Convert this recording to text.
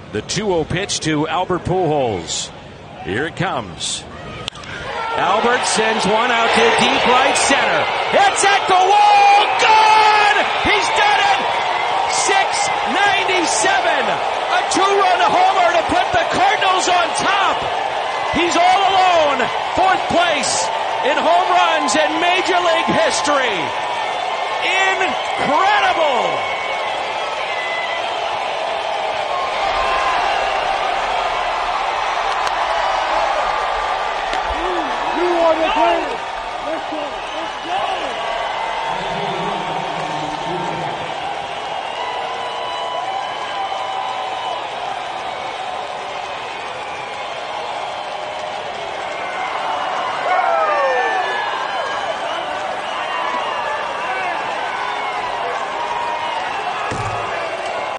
The 2-0 pitch to Albert Pujols. Here it comes. Albert sends one out to deep right center. It's at the wall. Gone! He's done it! 697. A 2-run homer to put the Cardinals on top. He's all alone. 4th place in home runs in Major League history. Incredible!